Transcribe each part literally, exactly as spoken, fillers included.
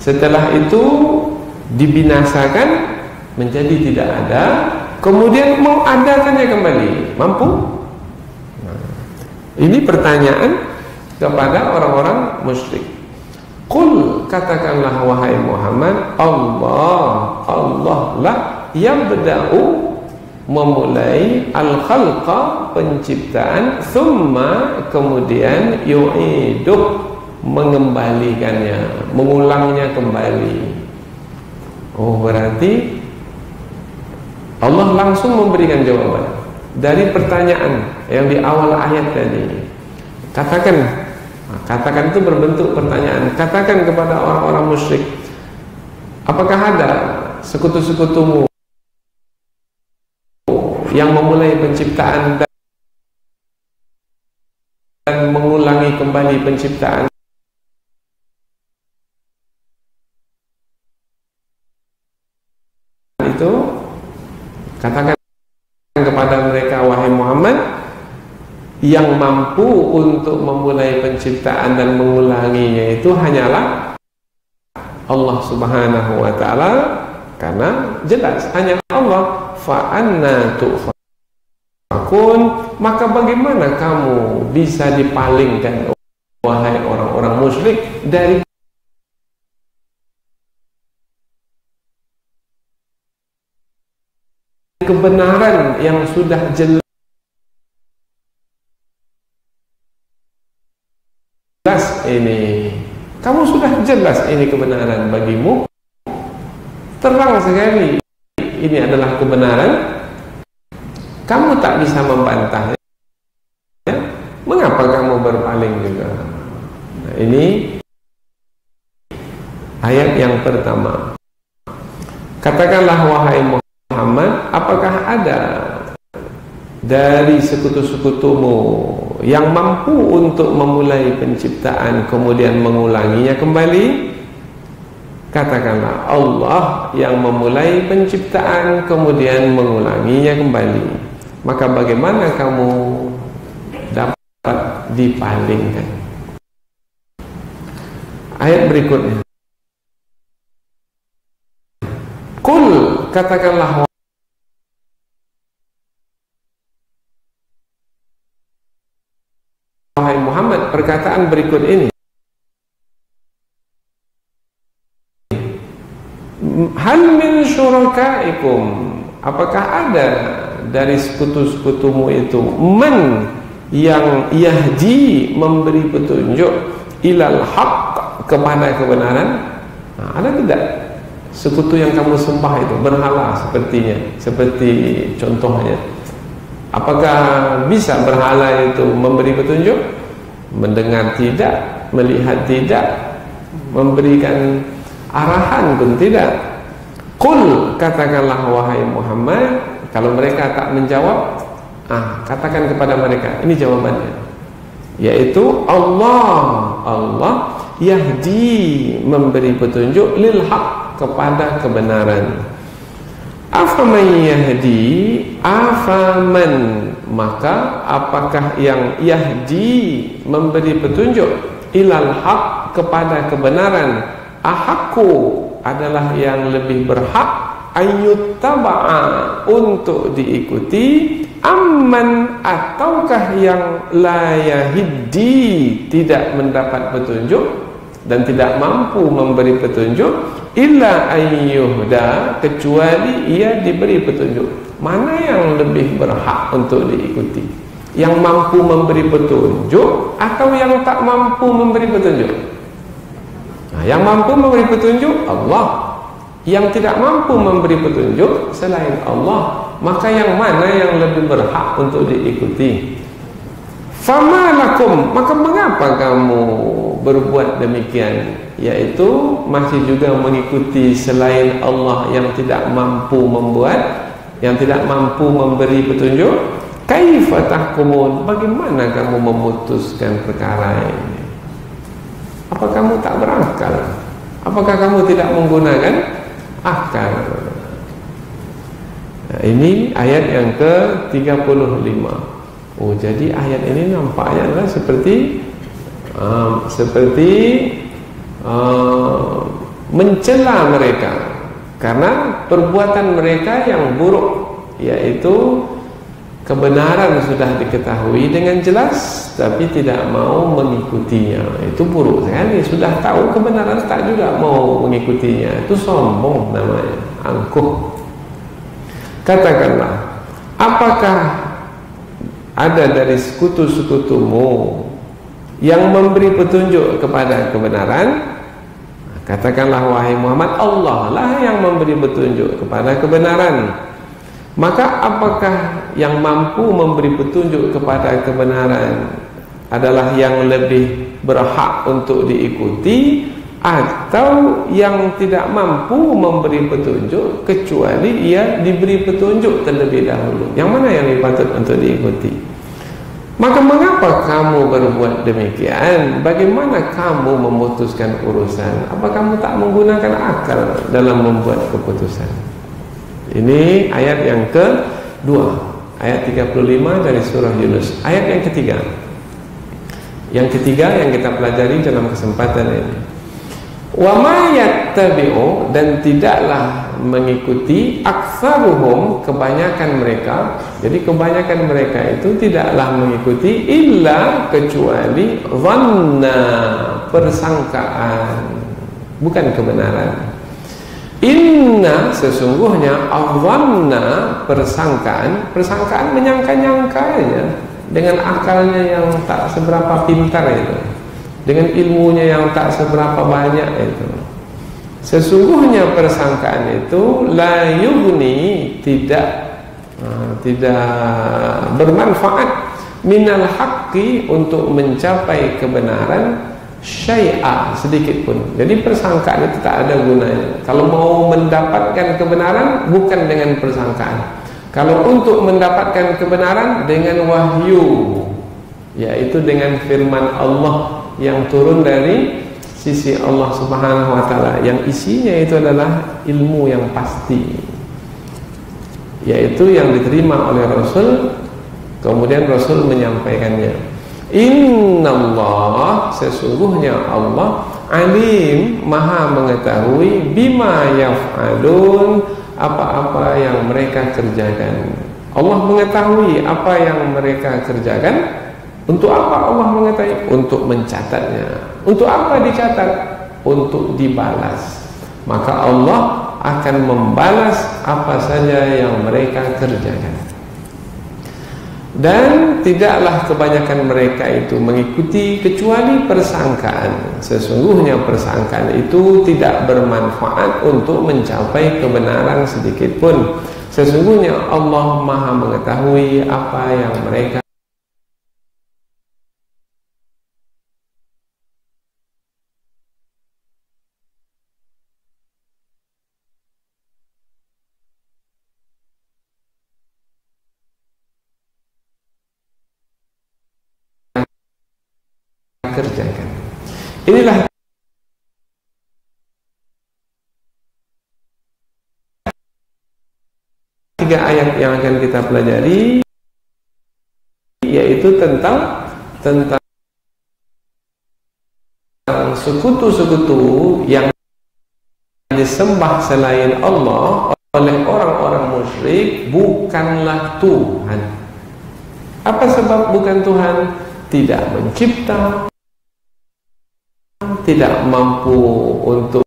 Setelah itu dibinasakan menjadi tidak ada, kemudian mau adakannya kembali, mampu? Nah, ini pertanyaan kepada orang-orang musyrik. Qul, katakanlah wahai Muhammad, Allah, Allah lah yang berda'u, memulai al-khalqa, penciptaan, thumma, kemudian yu'iduh, mengembalikannya, mengulangnya kembali. Oh, berarti Allah langsung memberikan jawaban dari pertanyaan yang di awal ayat tadi. Katakan, katakan itu berbentuk pertanyaan. Katakan kepada orang-orang musyrik, apakah ada sekutu-sekutumu yang memulai penciptaan dan mengulangi kembali penciptaan itu? Katakan kepada mereka, wahai Muhammad, yang mampu untuk memulai penciptaan dan mengulanginya itu hanyalah Allah Subhanahu wa ta'ala, karena jelas hanya Allah. Fa'anna tu'fakun, maka bagaimana kamu bisa dipalingkan, wahai orang-orang musyrik, dari kebenaran yang sudah jelas ini. Kamu sudah jelas ini kebenaran bagimu, terang sekali ini adalah kebenaran, kamu tak bisa membantahnya, mengapa kamu berpaling juga? Nah, ini ayat yang pertama. Katakanlah wahai Muhammad, apakah ada dari sekutu-sekutumu yang mampu untuk memulai penciptaan kemudian mengulanginya kembali? Katakanlah Allah yang memulai penciptaan kemudian mengulanginya kembali. Maka bagaimana kamu dapat dipalingkan? Ayat berikutnya. Qul, katakanlah wahai Muhammad, perkataan berikut ini, hal min syurakaikum, apakah ada dari sekutu-sekutumu itu man yang yahdi, memberi petunjuk, ilal haq, kepada kebenaran? Nah, ada tidak sekutu yang kamu sembah itu, berhala sepertinya, seperti contohnya, apakah bisa berhala itu memberi petunjuk? Mendengar tidak, melihat tidak, memberikan arahan pun tidak. Qul, katakanlah wahai Muhammad, kalau mereka tak menjawab, ah, katakan kepada mereka, ini jawabannya, yaitu Allah, Allah yahdi, memberi petunjuk, lil haq, kepada kebenaran. Afaman yahdi, afaman, maka apakah yang yahdi, memberi petunjuk, ilal haq, kepada kebenaran, ahakku, adalah yang lebih berhak, ayyuttaba'a, untuk diikuti, amman, ataukah yang la yahdi, tidak mendapat petunjuk dan tidak mampu memberi petunjuk, illa ayyuhda, kecuali ia diberi petunjuk. Mana yang lebih berhak untuk diikuti? Yang mampu memberi petunjuk atau yang tak mampu memberi petunjuk? Nah, yang mampu memberi petunjuk Allah, yang tidak mampu memberi petunjuk selain Allah, maka yang mana yang lebih berhak untuk diikuti? Fama lakum, maka mengapa kamu berbuat demikian, yaitu masih juga mengikuti selain Allah yang tidak mampu membuat, yang tidak mampu memberi petunjuk? Kaifa tahkumun, bagaimana kamu memutuskan perkara ini? Apa kamu tak berakal? Apakah kamu tidak menggunakan akal? Nah, ini ayat yang ke tiga puluh lima. Oh, jadi ayat ini nampaknya adalah seperti um, seperti um, mencela mereka karena perbuatan mereka yang buruk, yaitu kebenaran sudah diketahui dengan jelas tapi tidak mau mengikutinya. Itu buruk sekali. Sudah tahu kebenaran tak juga mau mengikutinya. Itu sombong namanya, angkuh. Katakanlah, apakah ada dari sekutu-sekutumu yang memberi petunjuk kepada kebenaran? Katakanlah, wahai Muhammad, Allah lah yang memberi petunjuk kepada kebenaran. Maka apakah yang mampu memberi petunjuk kepada kebenaran adalah yang lebih berhak untuk diikuti, atau yang tidak mampu memberi petunjuk kecuali ia diberi petunjuk terlebih dahulu? Yang mana yang lebih patut untuk diikuti? Maka mengapa kamu berbuat demikian? Bagaimana kamu memutuskan urusan? Apa kamu tak menggunakan akal dalam membuat keputusan? Ini ayat yang kedua, ayat tiga puluh lima dari surah Yunus. Ayat yang ketiga, yang ketiga yang kita pelajari dalam kesempatan ini, wa ma yattabi'u, dan tidaklah mengikuti, aktsaruhum, kebanyakan mereka. Jadi kebanyakan mereka itu tidaklah mengikuti, illa, kecuali, dhanna, persangkaan, bukan kebenaran. Inna, sesungguhnya, dhanna, persangkaan. Persangkaan menyangka-nyangkanya dengan akalnya yang tak seberapa pintar itu, dengan ilmunya yang tak seberapa banyak itu. Sesungguhnya persangkaan itu la yughni, tidak uh, tidak bermanfaat, minal haqqi, untuk mencapai kebenaran, syai'a, sedikit pun. Jadi persangkaan itu tak ada gunanya. Kalau mau mendapatkan kebenaran, bukan dengan persangkaan. Kalau untuk mendapatkan kebenaran, dengan wahyu, yaitu dengan firman Allah yang turun dari sisi Allah Subhanahu wa ta'ala, yang isinya itu adalah ilmu yang pasti, yaitu yang diterima oleh Rasul, kemudian Rasul menyampaikannya. Innallah, sesungguhnya Allah, alim, maha mengetahui, bima yaf'alun, apa-apa yang mereka kerjakan. Allah mengetahui apa yang mereka kerjakan. Untuk apa Allah mengetahui? Untuk mencatatnya. Untuk apa dicatat? Untuk dibalas. Maka Allah akan membalas apa saja yang mereka kerjakan. Dan tidaklah kebanyakan mereka itu mengikuti kecuali persangkaan. Sesungguhnya persangkaan itu tidak bermanfaat untuk mencapai kebenaran sedikit pun. Sesungguhnya Allah maha mengetahui apa yang mereka kerjakan. Inilah tiga ayat yang akan kita pelajari, yaitu tentang tentang sekutu-sekutu yang disembah selain Allah oleh orang-orang musyrik bukanlah Tuhan. Apa sebab bukan Tuhan? Tidak mencipta, tidak mampu untuk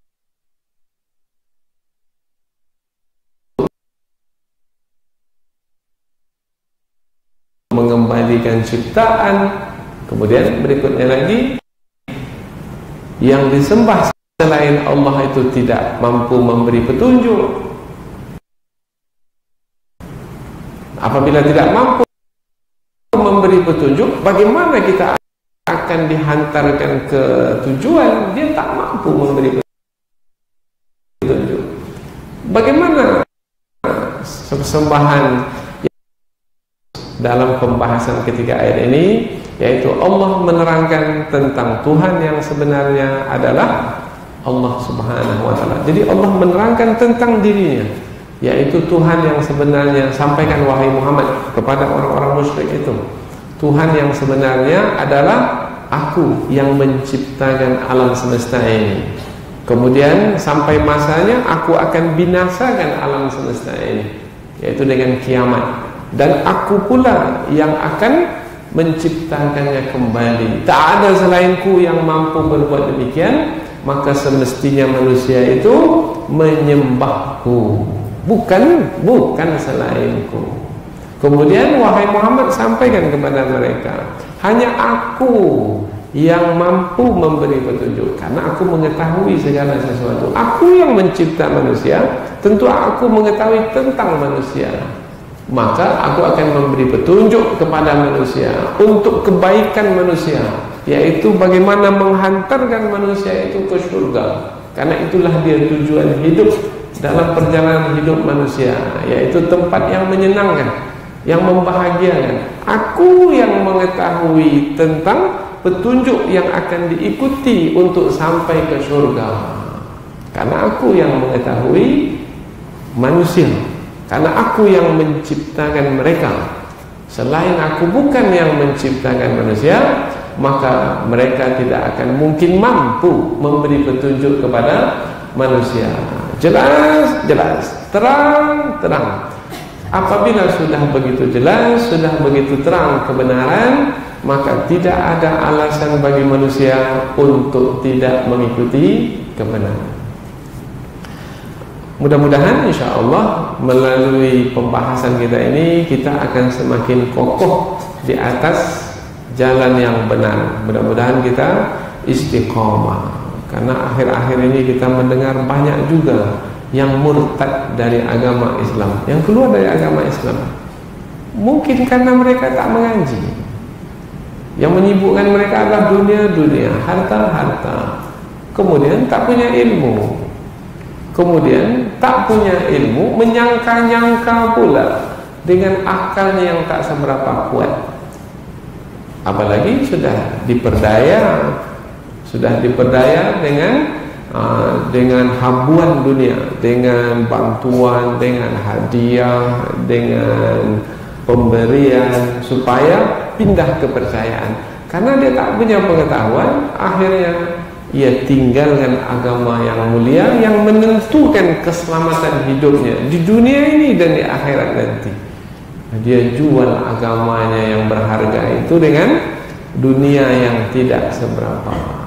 mengembalikan ciptaan. Kemudian berikutnya lagi, yang disembah selain Allah itu tidak mampu memberi petunjuk. Apabila tidak mampu memberi petunjuk, bagaimana kita akan dihantarkan ke tujuan? Dia tak mampu memberi petunjuk. Bagaimana sembahan dalam pembahasan ketiga ayat ini, yaitu Allah menerangkan tentang Tuhan yang sebenarnya adalah Allah Subhanahu wa ta'ala. Jadi Allah menerangkan tentang dirinya, yaitu Tuhan yang sebenarnya. Sampaikan wahai Muhammad kepada orang-orang musyrik itu, Tuhan yang sebenarnya adalah Aku yang menciptakan alam semesta ini. Kemudian sampai masanya aku akan binasakan alam semesta ini, yaitu dengan kiamat. Dan aku pula yang akan menciptakannya kembali. Tak ada selainku yang mampu berbuat demikian. Maka semestinya manusia itu menyembahku, bukan bukan selainku. Kemudian wahai Muhammad, sampaikan kepada mereka, hanya aku yang mampu memberi petunjuk, karena aku mengetahui segala sesuatu. Aku yang mencipta manusia, tentu aku mengetahui tentang manusia. Maka aku akan memberi petunjuk kepada manusia untuk kebaikan manusia, yaitu bagaimana menghantarkan manusia itu ke surga. Karena itulah dia tujuan hidup dalam perjalanan hidup manusia, yaitu tempat yang menyenangkan, yang membahagiakan. Aku yang mengetahui tentang petunjuk yang akan diikuti untuk sampai ke surga, karena aku yang mengetahui manusia, karena aku yang menciptakan mereka. Selain aku bukan yang menciptakan manusia, maka mereka tidak akan mungkin mampu memberi petunjuk kepada manusia. Jelas, jelas, terang, terang. Apabila sudah begitu jelas, sudah begitu terang kebenaran, maka tidak ada alasan bagi manusia untuk tidak mengikuti kebenaran. Mudah-mudahan insyaAllah melalui pembahasan kita ini, kita akan semakin kokoh di atas jalan yang benar. Mudah-mudahan kita istiqomah, karena akhir-akhir ini kita mendengar banyak juga yang murtad dari agama Islam, yang keluar dari agama Islam, mungkin karena mereka tak mengaji. Yang menyibukkan mereka adalah dunia-dunia, harta-harta. Kemudian tak punya ilmu, kemudian tak punya ilmu, menyangka-nyangka pula dengan akalnya yang tak seberapa kuat. Apalagi sudah diperdaya, sudah diperdaya dengan Uh, dengan habuan dunia, dengan bantuan, dengan hadiah, dengan pemberian, supaya pindah kepercayaan. Karena dia tak punya pengetahuan, akhirnya ia tinggalkan agama yang mulia, yang menentukan keselamatan hidupnya di dunia ini dan di akhirat nanti. Dia jual agamanya yang berharga itu dengan dunia yang tidak seberapa.